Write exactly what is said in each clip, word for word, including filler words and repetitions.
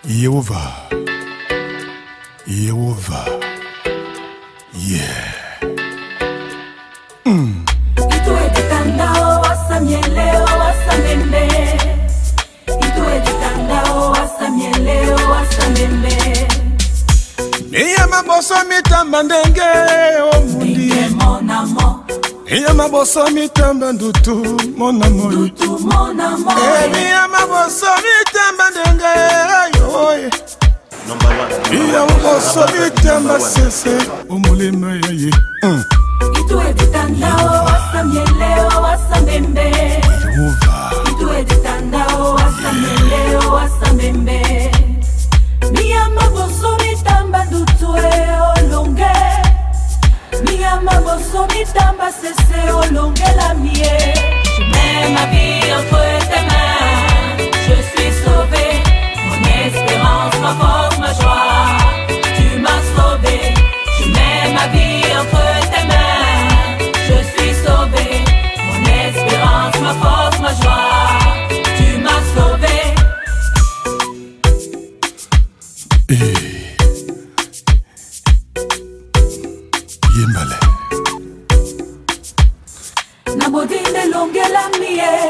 Yehova, Yehova, yeah. Mm. Itu editandao wasamieleo wasamembe. Itu editandao wasamieleo wasamembe. Iya maboso mitamba ndenge omundi. Mon amour. Iya maboso mitamba ndutu mon amour. Ndutu mon amour. Iya maboso mitamba ndenge ayo. Iya maboso mitamba sese omulema yaye. Itu editandao wasamieleo wasamembe. Yehova. Itu editandao wasamieleo wasamembe. Mia maboso mitamba ndutue olonge. Mia maboso mitamba sese olonge la mie. Je mets ma vie entre tes mains. Je suis sauvé. Mon espérance, ma force, ma joie. Tu m'as sauvé. Je mets ma vie entre tes mains. Je suis sauvé. Mon espérance, ma force, ma joie. Tu m'as sauvé. Yembale. Nabodine longela mie.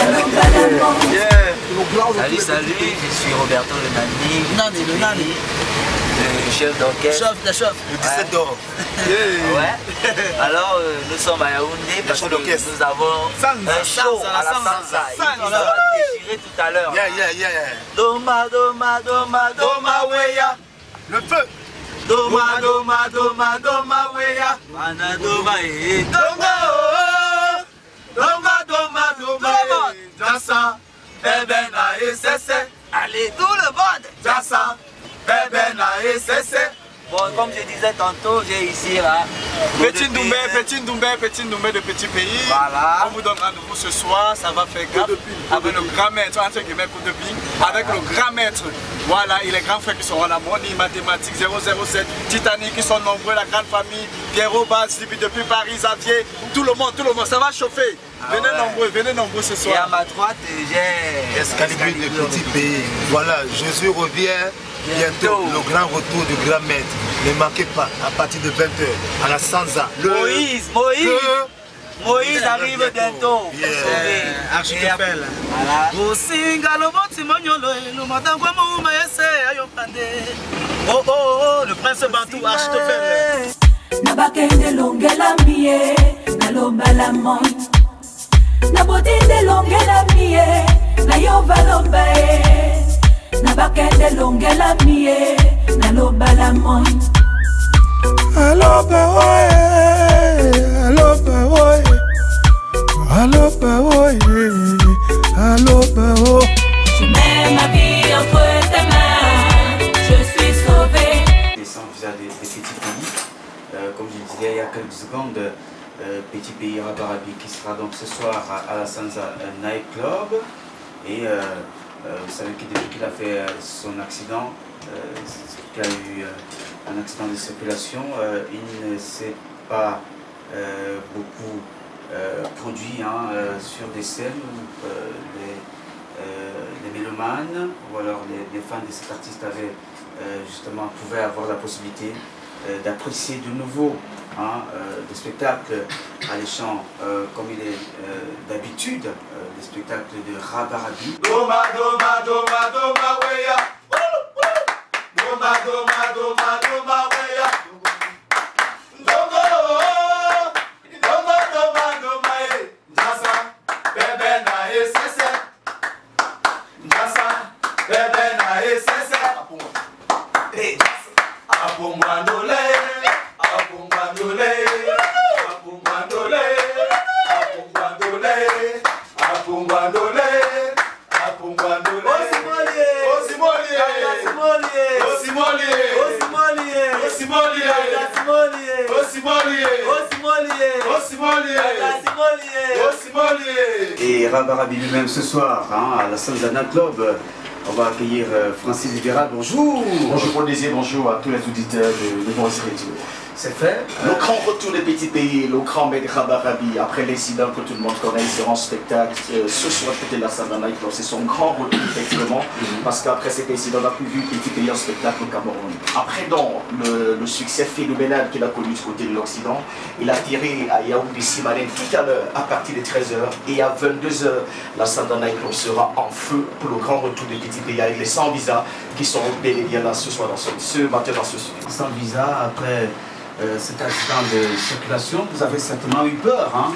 Salut, salut, je suis Roberto le Nani. Nani, le Nani. Le chef d'orchestre. Chef, le chef. Le dix-sept d'or. Ouais. Alors, euh, nous sommes à Yaoundé parce que nous avons un show à la Sansa. Il va déchirer tout à l'heure. Yeah, yeah, yeah. Doma, doma, doma, doma, weya. Le feu. Doma, doma, doma, doma, weya. Mana, doma, eh. Doma, oh. Doma, doma, doma, eh. Jassa. Bébé na E C C. Allez, tout le monde. Jassa. Bébé na E C C. Bon, comme je disais tantôt, j'ai ici là. Petit Ndoumbe, Petit Ndoumbe, Petit Ndoumbe de Petit Pays. Voilà. On vous donne rendez-vous ce soir, ça va faire gaffe avec le grand maître, entre guillemets, coup de ping, avec le grand maître. Voilà, et les grands frères qui seront là, Moni, Mathématiques, zéro zéro sept, Titanic, qui sont nombreux, la grande famille, Pierrot Bass, depuis Paris, Xavier, tout le monde, tout le monde, ça va chauffer. Ah venez ouais. nombreux, venez nombreux ce soir. Et à ma droite, j'ai Excalibur de Petit Pays. Voilà, Jésus revient bientôt, le grand retour du grand maître. Ne manquez pas, à partir de vingt heures, à la Sansa. Le, Moïse, Moïse, le, Moïse arrive bientôt. Yeah. Architecte. Voilà. Osinga loboti monyolo elo matangwa mouma ese ayopande. Oh oh oh, le prince Bantou Architecte. Nabakende longela mie. Naloba la mon. Nabodinde longela mie. Nayoba loba e. Nabakende longela mie. Naloba la mon. Aloba oye, aloba oye, aloba oye, aloba oye. Je mets ma vie entre tes mains. Je suis sauvé. Descend via des, des petits pays. Euh, comme je disais il y a quelques secondes, euh, Petit Pays Rabarabi qui sera donc ce soir à, à la Sansa Night Club. Et euh, euh, vous savez que depuis qu'il a fait euh, son accident, euh, qu'il a eu euh, un accident de circulation, euh, il ne s'est pas euh, beaucoup euh, produit hein, euh, sur des scènes où euh, les, euh, les mélomanes ou alors les, les fans de cet artiste avaient euh, justement pouvaient avoir la possibilité euh, d'apprécier de nouveau hein, euh, des spectacles alléchants euh, comme il est euh, d'habitude, euh, des spectacles de Rabarabi. Doma, doma, doma, doma, weya. Doma, doma, doma, doma, weya. Doma, oh, doma, doma, doma, eh. Jassa, bébé na E C C. Jassa, bébé na E C C. Eh, Apumwandole, apumwandole, apumwandole, apumwandole, apumwandole, apumwandole. Osimolié, Osimolié, Osimolié, Osimolié, Osimolié, Osimolié, Osimolié, Osimolié, Osimolié. Et Rabarabi lui-même ce soir hein, à la Sansa Night Club. On va accueillir euh, Francis Vera. Bonjour. Bonjour Paul Désir, bonjour à tous les auditeurs de, de Voice Radio. c'est fait. Le grand retour des petits pays, le grand maître Rabarabi, après l'incident que tout le monde connaît, il sera en spectacle euh, ce soir, peut-être la salle d'un nightclub. C'est son grand retour, effectivement, mm-hmm. parce qu'après cet incident, on a pu vu Petit Pays en spectacle au Cameroun. Après, donc, le, le succès phénoménal qu'il a connu du côté de l'Occident, il a tiré à Yaoundé Simanen tout à l'heure, à partir de treize heures, et à vingt-deux heures, la salle d'un nightclub sera en feu pour le grand retour des Petits Pays avec les cent visas qui sont bel et bien là ce soir, dans ce, ce matin dans ce studio. Sans visa, après euh, cet accident de circulation, vous avez certainement eu peur hein,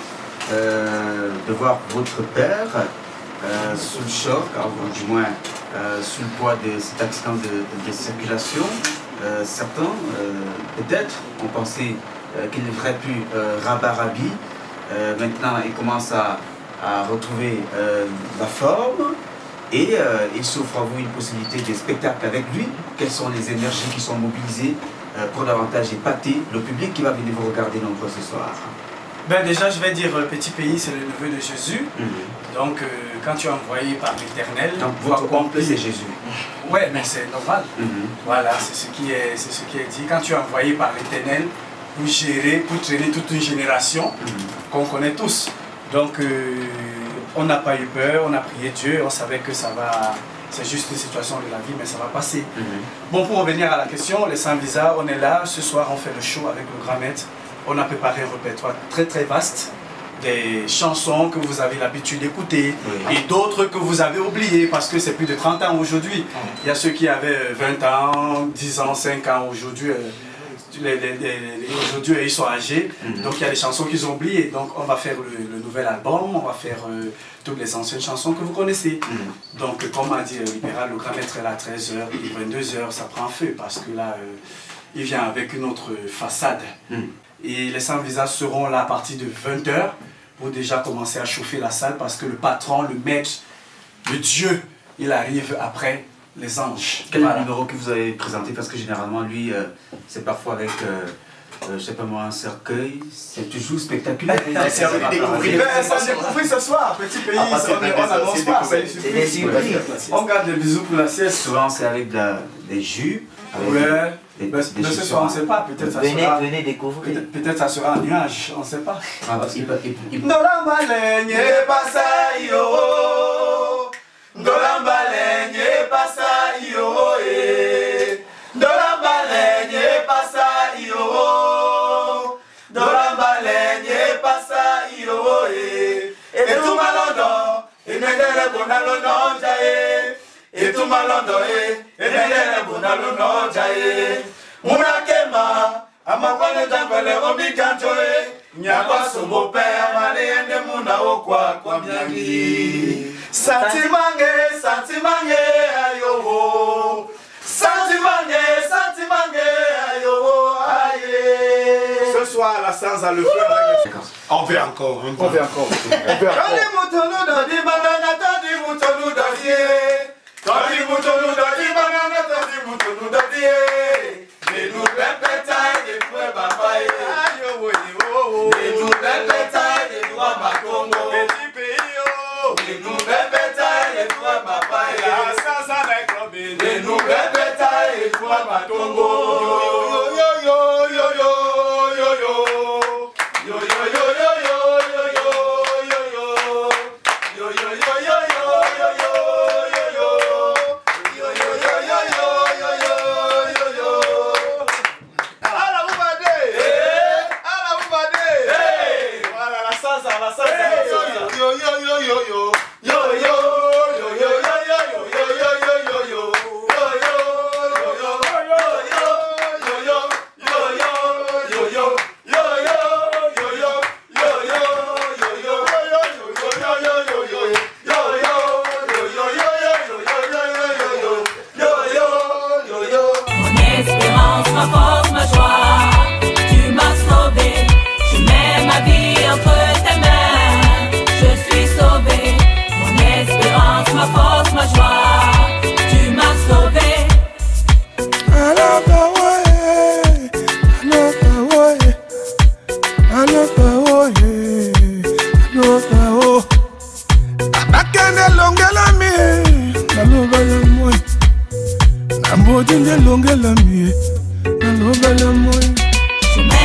euh, de voir votre père euh, sous le choc, ou du moins euh, sous le poids de cet accident de, de, de circulation. Euh, certains, euh, peut-être, ont pensé euh, qu'il ne ferait plus euh, Rabarabi. Euh, maintenant, il commence à, à retrouver euh, la forme. Et euh, il s'offre à vous une possibilité de spectacle avec lui. Quelles sont les énergies qui sont mobilisées euh, pour davantage épater le public qui va venir vous regarder nombreux ce soir? Ben déjà, je vais dire, euh, Petit Pays, c'est le neveu de Jésus. Mm-hmm. Donc, euh, quand tu es envoyé par l'Éternel... Donc, votre oncle, c'est Jésus. Oui, mais c'est normal. Mm-hmm. Voilà, c'est ce, qui est, c'est ce qui est dit. Quand tu es envoyé par l'Éternel pour gérer, pour traîner toute une génération mm-hmm. qu'on connaît tous. Donc, euh, on n'a pas eu peur, on a prié Dieu, on savait que ça va, c'est juste une situation de la vie, mais ça va passer. Mm-hmm. Bon, pour revenir à la question, les sans visa, on est là, ce soir on fait le show avec le grand maître. On a préparé un répertoire très très vaste, des chansons que vous avez l'habitude d'écouter, oui. et d'autres que vous avez oubliées, parce que c'est plus de trente ans aujourd'hui. Mm-hmm. Il y a ceux qui avaient vingt ans, dix ans, cinq ans aujourd'hui. Euh, Les, les, les, les, aujourd'hui ils sont âgés, mm-hmm. donc il y a des chansons qu'ils ont oubliées. Donc on va faire le, le nouvel album, on va faire euh, toutes les anciennes chansons que vous connaissez. Mm-hmm. Donc comme a dit Libéral, le grand maître est là à treize heures, et vingt-deux heures ça prend feu parce que là euh, il vient avec une autre façade. Mm-hmm. Et les sans visas seront là à partir de vingt heures pour déjà commencer à chauffer la salle parce que le patron, le maître, le Dieu, il arrive après les anges. Quel est voilà. le numéro que vous avez présenté? Parce que généralement, lui, euh, c'est parfois avec, euh, euh, je sais pas moi, un cercueil. C'est toujours spectaculaire. C'est envie de découvrir. Ça a découvert ce soir, Petit Pays. Ah, on n'annonce pas, c'est une surprise. On garde des bisous pour la sieste. Souvent, c'est avec de la, des jus. Ouais, des, mais, des mais ce soir, on ne sait pas. Peut-être ça venez, sera. Venez découvrir. Peut-être ça sera un nuage, on ne sait pas. Ah, parce qu'il peut. Dolambalenye pasa iyo eh Dolambalenye pasa iyo Dolambalenye pasa iyo eh Etuma londo enendele bonalo nonja eh Etuma londo eh enendele bonalo nonja eh Munakema amakwane jangwele omikancho eh Nyakwa somo pe amane ende muna okwa kwa myangi Santimange, Santimange, ayo. Santimange, Santimange, ayo, aye. Ce soir, la Sansa le fait. On fait encore. On fait encore. On fait encore. Tandi mutonu dadi banana, tandi mutonu dadi. Tandi mutonu dadi banana, tandi mutonu dadi. De nous répéter de toi, papa. Ayo, oui, oh. De nous répéter de toi, ma Congo. Petit pays, oh. De nous répéter de toi, ma paille. La Sansa nightclub. De nous répéter de toi, ma Congo. Yo, yo, yo, yo, yo, yo, yo. Yo, yo, yo, yo, yo, yo, yo, yo, yo. Yo, yo, yo, yo, yo, yo, yo, yo, yo. Yo, yo, yo, yo, yo, yo, yo, yo, yo. Ala Oubadé. Eh. Ala Oubadé. Eh. Voilà la Sansa, la Sansa. Yo, yo, yo, yo, yo. Yo, yo, yo, yo, yo, yo, yo, yo, yo, yo, yo. Yo, yo, yo, yo, yo, yo, yo, yo, yo, yo, yo. Ma force, ma joie, tu m'as sauvé. Je mets ma vie entre tes mains. Je suis sauvé. Mon espérance, ma force, ma joie, tu m'as sauvé. Je mets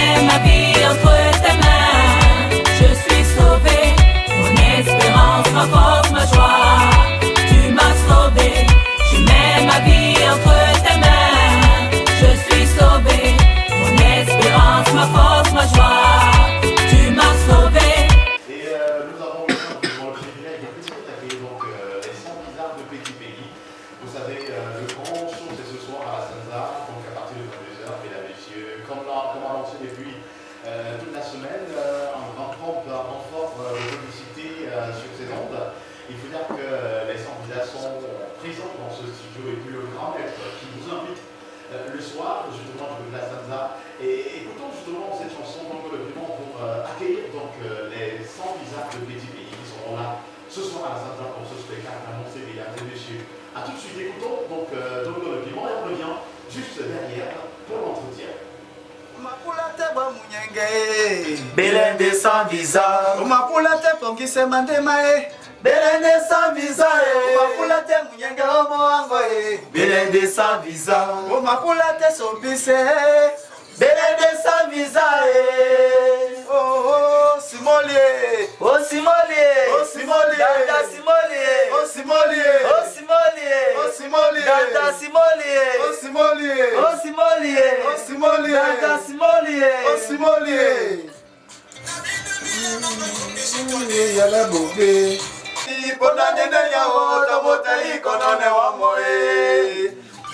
Petit Pays. Vous savez, euh, le grand show c'est ce soir à la Sansa, donc à partir de vingt-deux heures, mesdames et messieurs, comme l'a annoncé depuis euh, toute la semaine, euh, en grande pompe, en forte euh, publicité euh, sur ces ondes. Il faut dire que euh, les candidats sont présents dans ce studio et puis le grand maître qui vous invite euh, le soir, justement, de la Sansa. Et écoutons justement cette chanson donc, vraiment pour euh, accueillir donc, euh, les cent visages de Petit Pays qui seront là ce soir à la Sansa pour ce spectacle annoncé, mesdames et messieurs. A tout de suite, écoutons donc euh, Domingo Le Piment et on revient juste derrière pour l'entretien. Belende sans visa. Umapulate pongise mandemae. Belende sans visa. Umapulate munyenge homo wango. Belende sans visa. Umapulate sobise. Belende sans visa. Oh oh Simolier. Oh Simolier. Oh Simolier. Dada Simolier. Oh Simolier. Oh Simolier. Oh Simolier. Dada Simolier. Oh Simolier. Oh Simolier. Oh Simolier. Dada Simolier. Oh Simolier. Yala bobe. Ipona nene ya wota mota ikonone wa moe.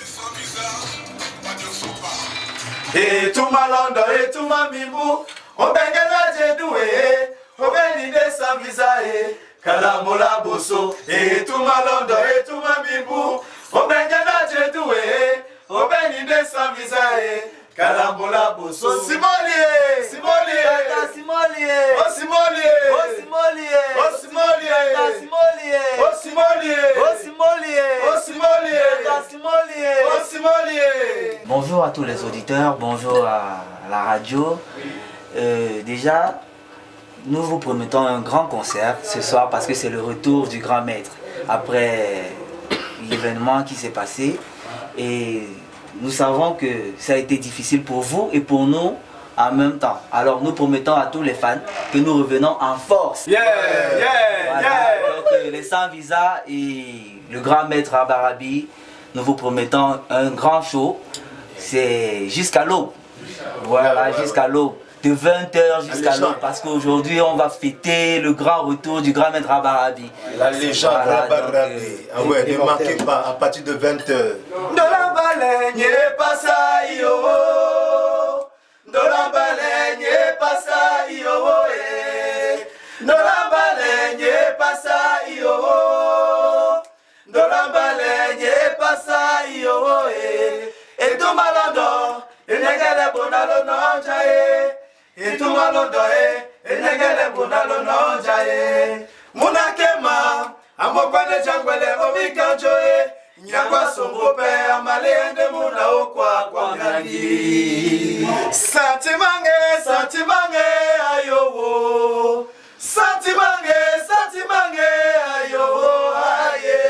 Et tout malondo et tout mamimbu. Obengena jedoué. Obeni de sans visa e. Kalamola boso. Et tout malondo et tout mamimbu. Obengena jedoué. Obeni de sans visa e. Kalambola boso. Simolier. Simolier. Simolier. Oh Simolier. Oh Simolier. Oh Simolier. Simolier. Oh Simolier. Oh Simolier. Oh Simolier. Simolier. Oh Simolier. Bonjour à tous les auditeurs, bonjour à la radio. Euh, déjà, nous vous promettons un grand concert ce soir parce que c'est le retour du grand maître après l'événement qui s'est passé. Et nous savons que ça a été difficile pour vous et pour nous en même temps. Alors nous promettons à tous les fans que nous revenons en force. Yeah, yeah, voilà. yeah. Donc euh, les sans visa et le grand maître Abarabi, nous vous promettons un grand show. C'est jusqu'à l'aube. Voilà, jusqu'à l'aube. De vingt heures jusqu'à l'aube. Parce qu'aujourd'hui, on va fêter le grand retour du grand maître Abarabi. La légende voilà, Abarabi. Euh, ah ouais, ne manquez pas, à partir de vingt heures. De la baleine, pas ça, yo. De la baleine, pas ça, yo. De la baleine, pas ça, yo. De la baleine, pas ça, yo. Et tout malado, et negale bonalo no jaye. Et tout malado, et negale bonalo no jaye. Munakema, amokwane jangwele omikanjoe. Nyakwa sombope, amalende muna okwa kwa ngangi. Santimange, santimange, ayowo. Santimange, santimange, ayowo, aye.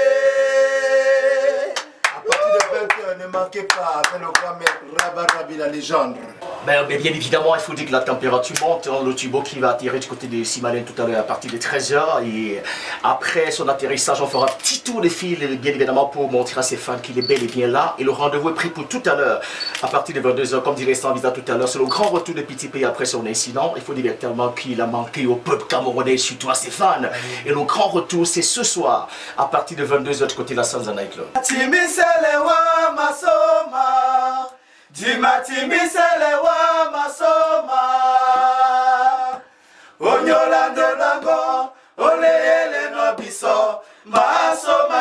Ne manquez pas, avec le grand maître Abarabi, la légende. Ben, bien évidemment, il faut dire que la température monte. Hein, le tubo qui va atterrir du côté de Simalène tout à l'heure à partir de treize heures. Et après son atterrissage, on fera un petit tour de fil, bien évidemment, pour montrer à ses fans qu'il est bel et bien là. Et le rendez-vous est pris pour tout à l'heure, à partir de vingt-deux heures, comme dirait Sans Visa tout à l'heure. C'est le grand retour de Petit Pays après son incident. Il faut dire tellement qu'il a manqué au peuple camerounais, surtout à ses fans. Et le grand retour, c'est ce soir, à partir de vingt-deux heures, du côté de la Sansa Nightclub. Masoma, Dimatimiselewa Masoma, Onyolando Lango, Oleele Nobiso, Masoma,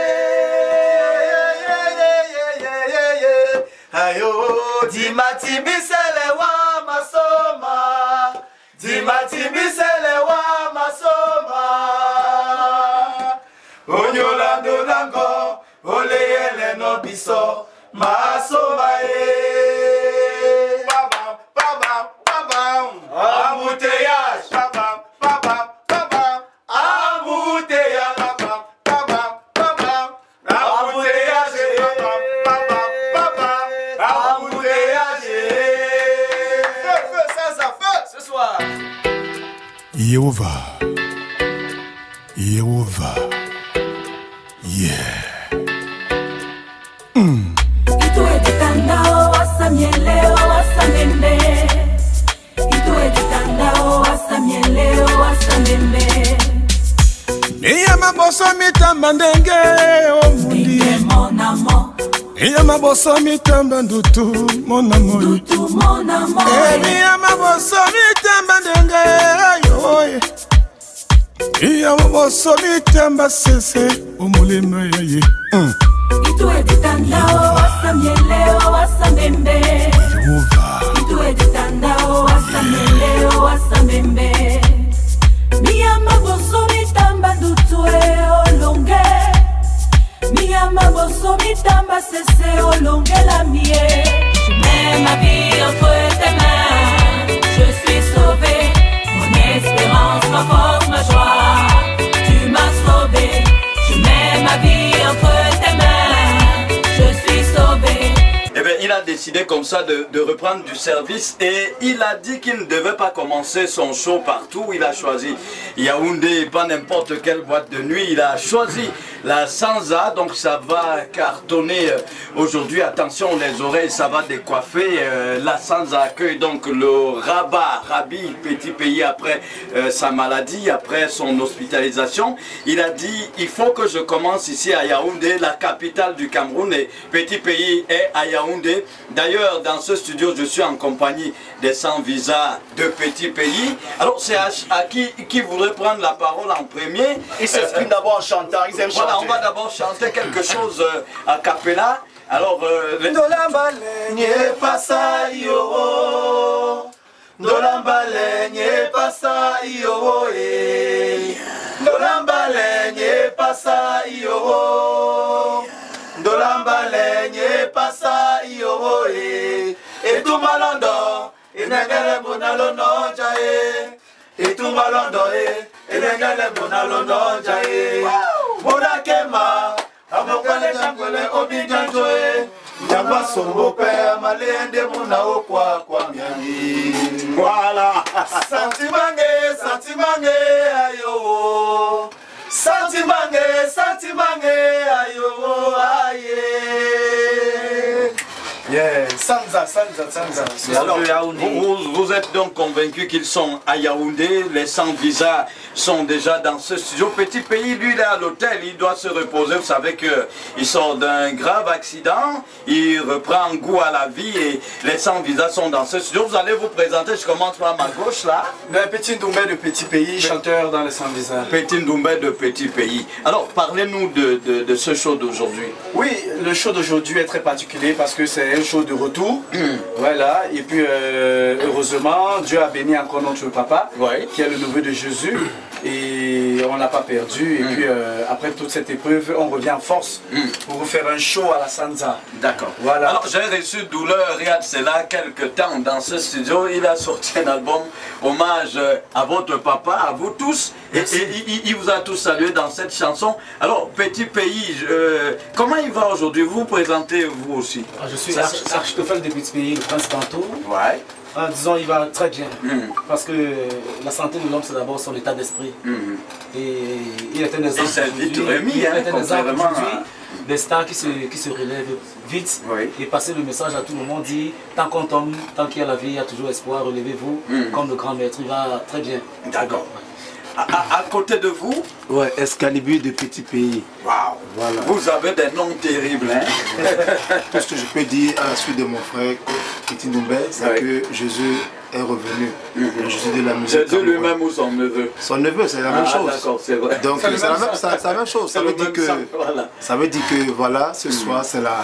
Ayo, Dimatimiselewa Masoma, Dimatimiselewa Masoma, Onyolando Lango, Oleele Nobiso, Masoma e Babam, babam, babam Embouteillage Babam, babam, babam Embouteillage Babam, babam, babam Embouteillage Babam, babam, babam Embouteillage Feu, feu, ça, ça, feu ce soir Yehovah Yehovah Yeah Mm. Itu editanda wasamiele wasamembe. Itu editanda wasamiele wasamembe. Niya maboso mitamba ndenge Miyama boso mitamba ndutu mon amour. Ndutu mon amour. Miyama boso mitamba ndenge ayo. Miyama boso mitamba sese omulima yaye. Itu editandao wasamieleo wasambembe. Itu editandao wasamieleo wasambembe. Miyama boso mitamba ndutu olonge. Miyama boso mitamba sese olonge la mie. Je mets ma vie entre tes mains. Je suis sauvé. Mon espérance, ma force, ma joie. Tu m'as sauvé. Je mets ma vie entre tes mains. Je suis sauvé. Eh bien, il a décidé comme ça de, de reprendre du service et il a dit qu'il ne devait pas commencer son show partout. Il a choisi Yaoundé, pas n'importe quelle boîte de nuit. Il a choisi la Sanza, donc ça va cartonner aujourd'hui. Attention les oreilles, ça va décoiffer. Euh, la Sanza accueille donc le Rabat, Rabi, Petit Pays après euh, sa maladie, après son hospitalisation. Il a dit, il faut que je commence ici à Yaoundé, la capitale du Cameroun, et Petit Pays est à Yaoundé. D'ailleurs, dans ce studio, je suis en compagnie des sans visa de Petit Pays. Alors, c'est à, à qui, qui voudrait prendre la parole en premier? Il s'exprime euh, d'abord en chantant, ils aiment voilà, chanter. on va d'abord chanter quelque chose euh, a cappella. Alors, euh, les... Dolambalègne passa yo, Dolambalègne passa yo, Dolambalègne passa yo, Dolambalègne passa yo, et tout malando, et n'engale bonalono jae, et tout malando, et n'engale bonalono jae, Bonakema. Amokale changole obijanjoe Nyamba sombo pe amalende muna okwa kwa miami. Voilà. Santimange, santimange ayo. Santimange, santimange ayo aye. Yeah, Sanza, Sanza, Sanza. Alors, vous, vous êtes donc convaincu qu'ils sont à Yaoundé, les sans visa sont déjà dans ce studio. Petit Pays, lui, il est à l'hôtel, il doit se reposer. Vous savez qu'il sort d'un grave accident, il reprend goût à la vie et les sans visa sont dans ce studio. Vous allez vous présenter, je commence par ma gauche là. Le Petit Ndoumbé de Petit Pays, chanteur dans les sans visa. Petit Ndoumbé de Petit Pays. Alors, parlez-nous de, de, de ce show d'aujourd'hui. Oui, le show d'aujourd'hui est très particulier parce que c'est un show de retour. Voilà, et puis euh, heureusement, Dieu a béni encore notre papa, ouais, qui est le neveu de Jésus. Et on ne l'a pas perdu. Et mm. puis euh, après toute cette épreuve, on revient en force mm. pour faire un show à la Sanza. D'accord. Voilà. Alors j'ai reçu Douleur Riyad Sela quelques temps dans ce studio. Il a sorti un album hommage à votre papa, à vous tous. Et, et il, il vous a tous salué dans cette chanson. Alors Petit Pays, euh, comment il va aujourd'hui? Vous vous présentez vous aussi? ah, Je suis architecte de Petit Pays, le prince Bantou. Ouais. Ah, disons, il va très bien, mmh. parce que la santé de l'homme, c'est d'abord son état d'esprit. Mmh. Et il est un exemple aujourd'hui, il hein, est un exemple aujourd'hui à... des stars qui se, qui se relèvent vite, oui, et passer le message à tout le monde, dit, tant qu'on tombe, tant qu'il y a la vie, il y a toujours espoir, relevez-vous, mmh. comme le grand maître, il va très bien. D'accord. À, à, à côté de vous? Ouais, Excalibur de Petit Pays. Waouh, voilà. Vous avez des noms terribles, hein? Tout ce que je peux dire à la suite de mon frère Petit Ndoumbé, c'est ouais, que Jésus est revenu. Mm-hmm. Jésus de la musique. Jésus lui-même ou son neveu? Son neveu, c'est la même ah, chose. D'accord, c'est vrai. Donc c'est la, la même chose. Ça veut, dire que, voilà. ça veut dire que voilà, ce mm-hmm. soir c'est la...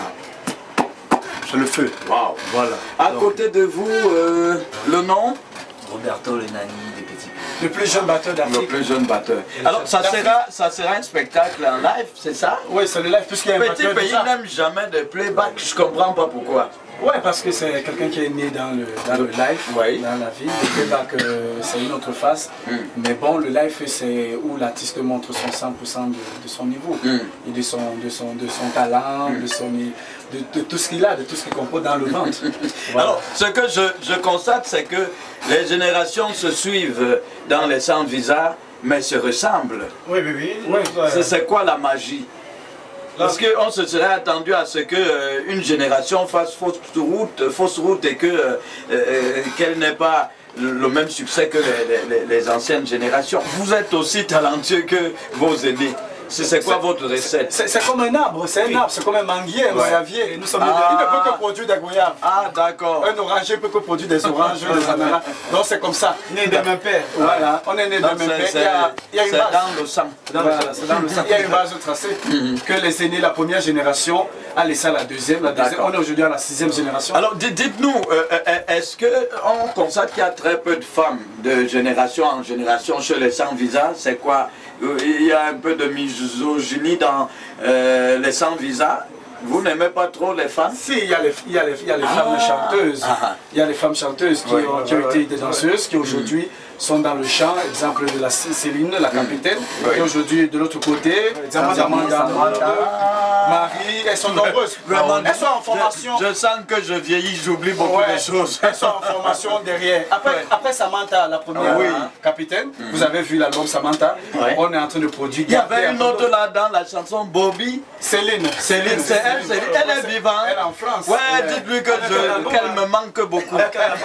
c'est le feu. Waouh. Voilà. À Donc, côté de vous, euh, le nom? Roberto le Nani de Petit Pays. Le plus jeune batteur d'Afrique. Le plus jeune batteur. Alors ça sera, ça sera un spectacle en live, c'est ça? Oui, c'est le live puisqu'il y a un Petit Pays n'aime jamais de playback, je comprends pas pourquoi. Ouais, parce que c'est quelqu'un qui est né dans le, dans le live, ouais, dans la vie. Le playback, euh, c'est une autre face. Mm. Mais bon, le live, c'est où l'artiste montre son cent pour cent de, de son niveau, mm. et de son, de son, de son talent, mm. de, son, de, de tout ce qu'il a, de tout ce qu'il compose dans le ventre. Voilà. Alors, ce que je, je constate, c'est que les générations se suivent dans les sans visa, mais se ressemblent. Oui, oui, oui. oui ouais. C'est quoi la magie? Parce qu'on se serait attendu à ce qu'une euh, génération fasse fausse route, fausse route et que euh, euh, qu'elle n'ait pas le, le même succès que les, les, les anciennes générations. Vous êtes aussi talentueux que vos aînés. C'est quoi votre recette? C'est comme un arbre, c'est un arbre, c'est comme un manguier, un goyavier. Et nous sommes ah. Il ne peut que produire des goyaves. Ah, d'accord. Un oranger peut que produire des oranges, des ananas. Donc c'est comme ça. Né de même père. Voilà, on est né de même père. Il y a une base. Dans le sang. Voilà, c'est dans le sang. Il y a une base tracée que les aînés, la première génération, a laissé à la deuxième. La deuxième. On est aujourd'hui à la sixième génération. Alors dites-nous, euh, est-ce qu'on constate qu'il y a très peu de femmes de génération en génération chez les sans visa? C'est quoi? Il y a un peu de misogynie dans euh, les sans visa. Vous n'aimez pas trop les femmes? Si, il y a les, il y a les, il y a les ah, femmes chanteuses. Ah, il y a les femmes chanteuses qui, ouais, ont, qui ouais, ont été des danseuses, qui aujourd'hui mmh. sont dans le chant. Exemple de la Céline, la capitaine, mmh. qui aujourd'hui de l'autre côté, Zamanda, Marie, elles sont nombreuses. Vraiment, elles sont en formation. Je, je sens que je vieillis, j'oublie beaucoup ouais, de choses. Elles sont en formation derrière. Après, ouais. après Samantha, la première ah, oui. capitaine, mmh. vous avez vu l'album Samantha, ouais. on est en train de produire. Il y avait une autre là dans la chanson Bobby. Céline. Céline, c'est elle, Céline. Elle est vivante. Elle est en France. Ouais, dites-lui que je, qu'elle me manque beaucoup.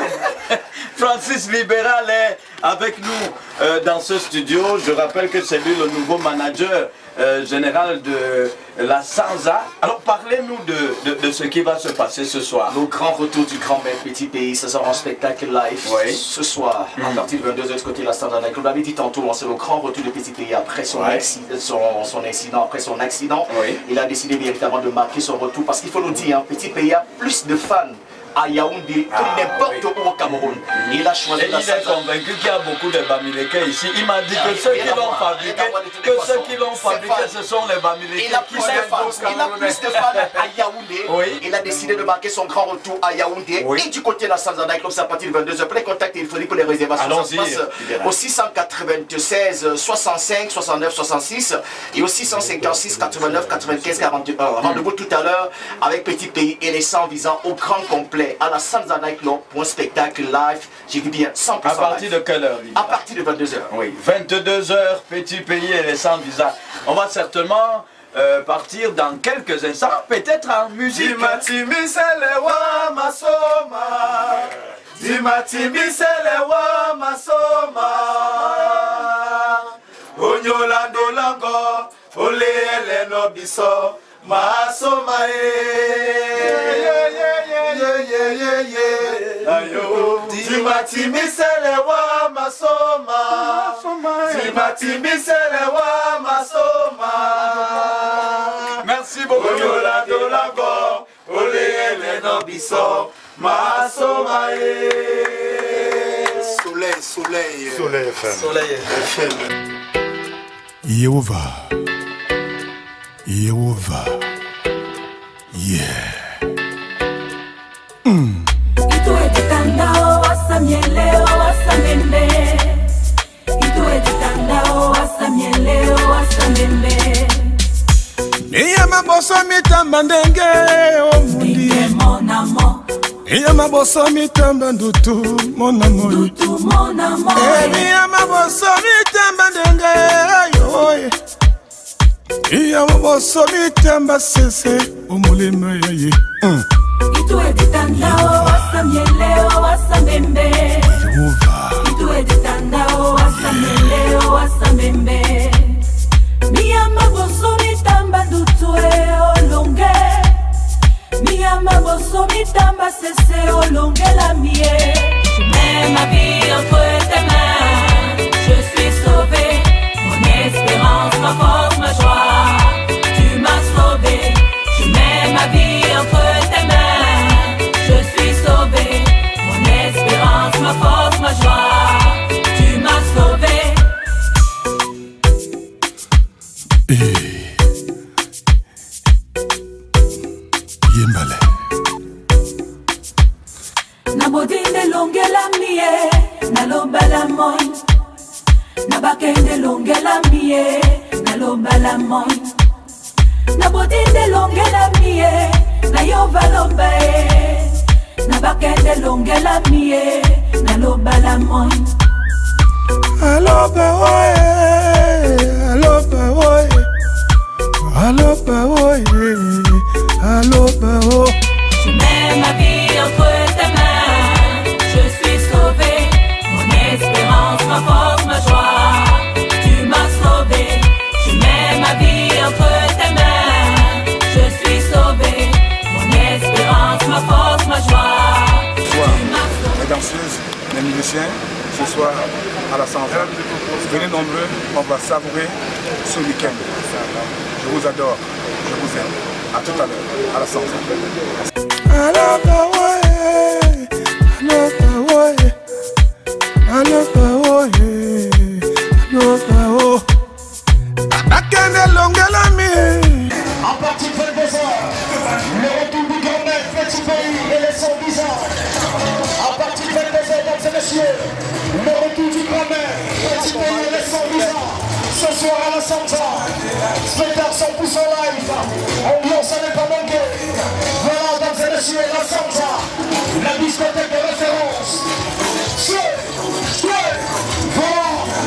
Francis Libéral est avec nous euh, dans ce studio. Je rappelle que c'est lui le nouveau manager euh, général de la Sansa. Alors parlez-nous de, de, de ce qui va se passer ce soir. Le grand retour du Grand Maître Petit Pays, ce sera en spectacle live oui. ce soir, mmh. à partir de vingt-deux heures de côté de la Sansa. Comme on l'avait dit tantôt, c'est le grand retour du Petit Pays après son, ouais. accident, son, son incident. Après son accident, oui. il a décidé véritablement de marquer son retour parce qu'il faut le dire, hein, Petit Pays a plus de fans à Yaoundé que ah, n'importe oui. où au Cameroun. Mmh. Il a choisi Et la il est convaincu qu'il y a beaucoup de Bamileke ici. Il m'a dit que ceux qui l'ont fabriqué, que ceux qui l'ont fabriqué, ce sont les Bamileke. Il a plus de fans, il a plus de fans à Yaoundé. Oui. Il a décidé de marquer son grand retour à Yaoundé. Oui. Et du côté de la Sansa Night Club, c'est à partir de vingt-deux heures. Plein contact téléphonique pour les réservations. Ça se passe au six cent quatre-vingt-seize soixante-cinq soixante-neuf soixante-six et au six cent cinquante-six quatre-vingt-neuf quatre-vingt-quinze quarante et un. Rendez-vous tout à l'heure avec Petit Pays et les sans visant au grand complet à la Sansa Night Club pour un spectacle live, j'ai dit bien cent pour cent à partir live. de quelle heure? À partir de vingt-deux heures. Oui, vingt-deux heures, Petit Pays et les sans visa. On va certainement euh, partir dans quelques instants, peut-être en musique. Masoma ayo Timati misele wa masoma Timati misele wa masoma. Merci beaucoup. Oyola dolago ole ele no biso masoma. Soleil, soleil. Soleil F M. Soleil F M. Yehovah. Yehovah. Yeah. Mm. Itu editandao asamieleo asamembe. Itu editandao asamieleo asamembe. Niya maboso mitamba ndenge omundi. Mon amour. Niya maboso mitamba ndutu mon amour. Ndutu mon amour. Niya maboso mitamba ndenge yo. Niya maboso mitamba sese omulema yaye. Mm. Itu editandao asamieleo asamembe. Itu editandao asamieleo asamembe. Miyama boso mitamba ndutue olonge. Miyama boso mitamba sese olonge la mie. Je mets ma vie entre tes mains. Je suis sauvé. Mon espérance, ma force, ma joie. Tu m'as sauvé. Je mets ma vie entre tes mains. Je suis sauvé. Mon espérance, ma force, ma joie. Tu m'as sauvé. Yembale. Na bodinde longela mie, na lomba la moine. Na bakende longela mie, na lomba la moine. Na bodinde longela mie, na yova lomba e. Na bakende longela mie, na lomba la moine. Aloba oye, aloba oye, aloba oye, aloba oye. Je mets ma vie entre tes mains. Je suis sauvé. Mon espérance, ma force, ma joie. Tu m'as sauvé. Je mets ma vie les musiciens, ce soir à la Sanza. Venez nombreux, on va savourer ce week-end. Je vous adore, je vous aime. À tout à l'heure, à la Sanza. À partir de vingt-deux heures, le retour du grand maître, Petit Pays et les sons bizarres. À partir de vingt-deux heures, mesdames et messieurs, le retour du grand maître, Petit Pays et les sons bizarres. Ce soir à la Sanza, spectacle cent pour cent live, ambiance à ne pas manquer. Voilà, mesdames et messieurs, la Sanza, la discothèque de référence. C'est, c'est, voilà.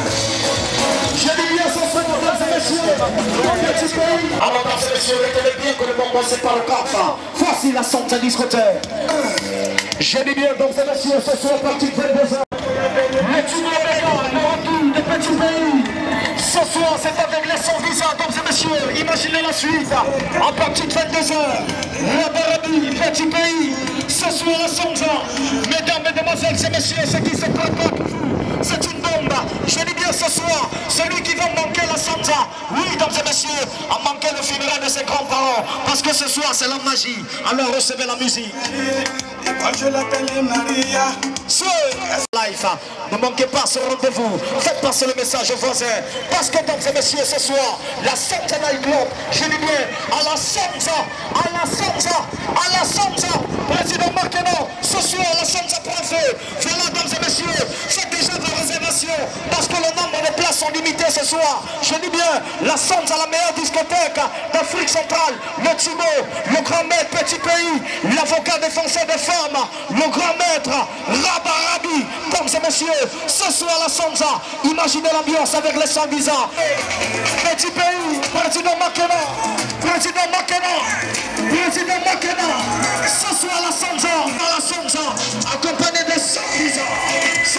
Je dis bien ce soir, mesdames et messieurs, Petit Pays. Alors, mesdames et messieurs, retenez bien que le moment c'est par le cap. Voici la Sanza discothèque. Je dis bien, mesdames et messieurs, ce soir, à partir de vingt-deux heures, le tube le retour de Petit Pays. Ce soir, c'est avec les sons bizarres, mesdames et messieurs. Imaginez la suite. À partir de vingt-deux heures, la Barabie, Petit Pays. Ce soir, la Sanza. Mesdames, mesdemoiselles et messieurs, ce qui se prépare pour vous, c'est une bombe. Je dis bien ce soir, celui qui va manquer la Sanza, oui, mesdames et messieurs, a manqué le funérail de ses grands-parents. Parce que ce soir, c'est la magie. Alors, recevez la musique. Je l'appelle Maria. Life, ne manquez pas ce rendez-vous. Faites passer le message aux voisins. Parce que, mesdames et messieurs, ce soir, la Sanza Night Club, je dis bien, à la Sanza, à la Sanza, à la Sanza, président Marquenot, ce soir, la Sanza prend feu. Voilà, mesdames et messieurs, faites déjà vos réservations. Parce que le nombre de places sont limitées ce soir. Je dis bien, la Sanza, la meilleure discothèque d'Afrique centrale, le Timo, le grand maître Petit Pays, l'avocat défenseur des femmes, le grand maître Rabarabi, mesdames et messieurs, ce soir la Sanza, imaginez l'ambiance avec les sons bizarres. Petit Pays, président Marquenot, président Marquenot, président Marquenot, ce soir la Sanza, la Sanza, accompagné des sons bizarres. C'est,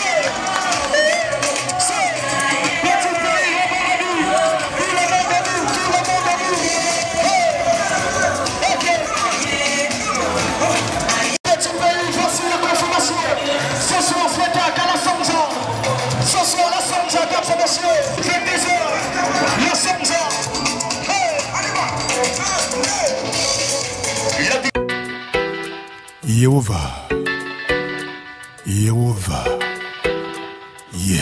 c'est, Petit Pays, Rabarabi, tout le monde est nous, tout le monde est nous. Ok. Petit Pays, voici la confirmation. Ce soir, spectacle à la Sanza. Ce soir, la Sanza, mesdames et messieurs. vingt-deux heures, la Sanza. Yehovah. Yehovah. Yeah.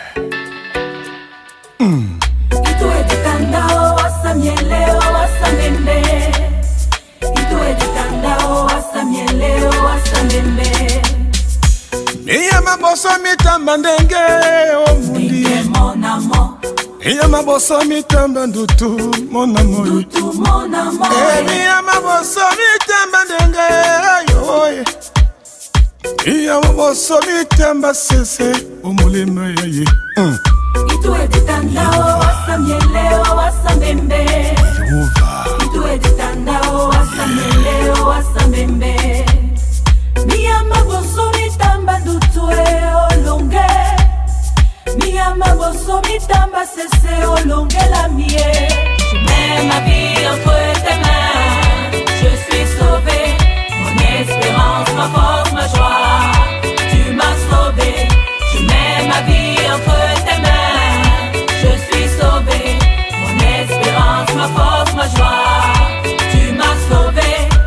Mm. Itu editandao wasamieleo wasamembe. Itu editandao wasamieleo wasamembe. Iya maboso mitamba ndenge omundi. Mon amour. Iya maboso mitamba ndutu mon amour. Ndutu mon amour. Iya maboso mitamba ndenge ayo. Iya maboso mitamba sese omulema yaye. Mm. Itu editandao wasamieleo wasamembe. Yehovah. Itu editandao wasamieleo wasamembe. Miyama boso mitamba ndutue olonge. Miyama boso mitamba sese olonge la mie. Je mets ma vie entre tes mains. Je suis sauvé. Mon espérance, ma force, ma joie. Tu m'as sauvé. Je mets ma vie entre tes mains. Je suis sauvé. Mon espérance, ma force, ma joie. Tu m'as sauvé.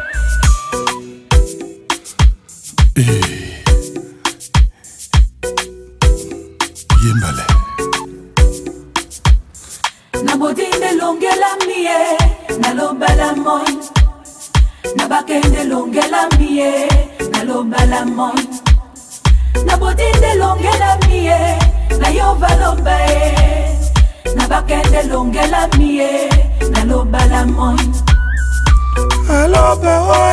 Yembale. Nabodinde longela mie, naloba la moi. Nabakende longela mie, naloba la moi. Nabodinde longela mie, nayova loba e. Nabakende longela mie, naloba la moi. Aloba